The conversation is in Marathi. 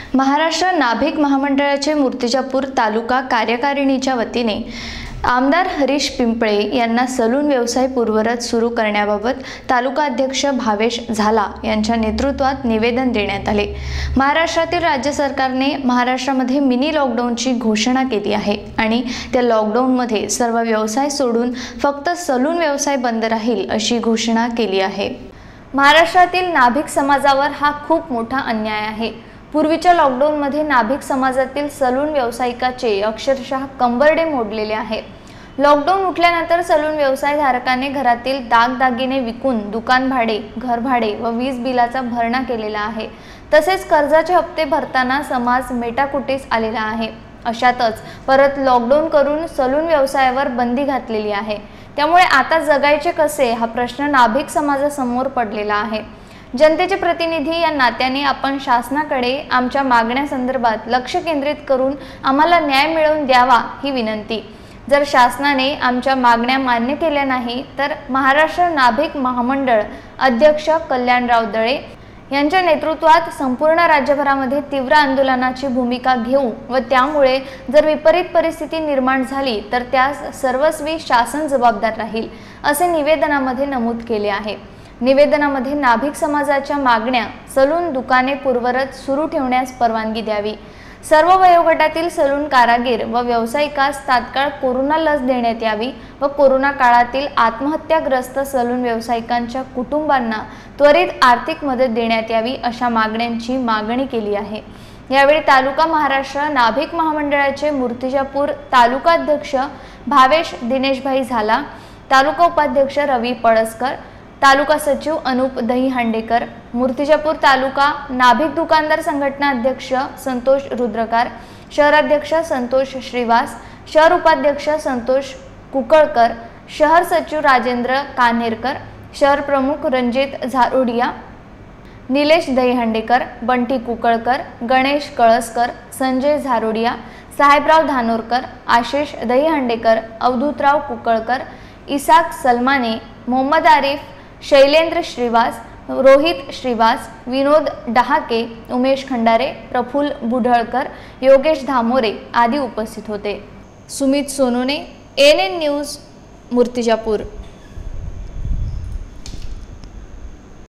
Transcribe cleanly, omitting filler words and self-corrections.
महाराष्ट्र नाभिक महामंडळाचे मूर्तिजापूर तालुका कार्यकारिणीच्या वतीने आमदार हरीश पिंपळे यांना सलून व्यवसाय पूर्ववत सुरू करण्याबाबत तालुका अध्यक्ष भावेश झाला यांच्या नेतृत्वात निवेदन देण्यात आले। महाराष्ट्रातील राज्य सरकारने महाराष्ट्रामध्ये मिनी लॉकडाऊनची घोषणा केली आहे आणि त्या लॉकडाऊनमध्ये सर्व व्यवसाय सोडून फक्त सलून व्यवसाय बंद राहील अशी घोषणा केली आहे। महाराष्ट्रातील नाभिक समाजावर हा खूप मोठा अन्याय आहे। पूर्वीच्या लॉकडाऊनमध्ये नाभिक समाजातील सलून व्यावसायिकाचे अक्षरशः कंबरडे मोडलेले आहे। लॉकडाऊन उठल्यानंतर सलून व्यवसायधारकाने घरातील दागदागिने विकून दुकान भाडे, घर भाडे व वीज बिलाचा भरणा केलेला आहे। तसेच कर्जाचे हप्ते भरताना समाज मेटाकुटीस आलेला आहे। अशातच परत लॉकडाऊन करून सलून व्यवसायावर बंदी घातलेली आहे। त्यामुळे आता जगायचे कसे हा प्रश्न नाभिक समाजासमोर पडलेला आहे। जनतेचे प्रतिनिधी या नात्याने आपण शासनाकडे आमच्या मागण्यांसंदर्भात लक्ष केंद्रित करून आम्हाला न्याय मिळवून द्यावा ही विनंती। जर शासनाने आमच्या मागण्या मान्य केल्या नाही तर महाराष्ट्र नाभिक महामंडळ अध्यक्ष कल्याणराव दळे यांच्या नेतृत्वात संपूर्ण राज्यभरामध्ये तीव्र आंदोलनाची भूमिका घेऊ व त्यामुळे जर विपरीत परिस्थिती निर्माण झाली तर त्यास सर्वस्वी शासन जबाबदार राहील असे निवेदनामध्ये नमूद केले आहे। निवेदनामध्ये नाभिक समाजाच्या मागण्या सलून दुकाने पूर्ववत सुरू ठेवण्यास परवानगी द्यावी, सर्व वयोगटातील सलून कारागीर व व्यावसायिकास तात्काळ कोरोना लस देण्यात यावी व कोरोना काळातील आत्महत्याग्रस्त सलून व्यावसायिकांच्या कुटुंबांना त्वरित आर्थिक मदत देण्यात यावी अशा मागण्यांची मागणी केली आहे। यावेळी तालुका महाराष्ट्र नाभिक महामंडळाचे मूर्तिजापूर तालुका अध्यक्ष भावेश दिनेशभाई झाला, तालुका उपाध्यक्ष रवी पळसकर, तालुका सचिव अनूप दहीहंडेकर, मूर्तिजापूर तालुका नाभिक दुकानदार संघटना अध्यक्ष संतोष रुद्रकार, शहराध्यक्ष संतोष श्रीवास, शहर उपाध्यक्ष संतोष कुकळकर, शहर सचिव राजेंद्र कान्हेरकर, शहर प्रमुख रणजित झारोडिया, निलेश दहीहंडेकर, बंटी कुकळकर, गणेश कळसकर, संजय झारोडिया, साहेबराव धानोरकर, आशिष दहीहंडेकर, अवधूतराव कुकळकर, इसाक सलमाने, मोहम्मद आरिफ, शैलेंद्र श्रीवास, रोहित श्रीवास, विनोद डहाके, उमेश खंडारे, प्रफुल्ल बुढळकर, योगेश धामोरे आदी उपस्थित होते। Sumit Sonone, ANN news, Murtijapur.